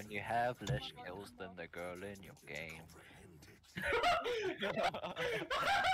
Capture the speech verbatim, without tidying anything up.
you have less skills than the girl in your game.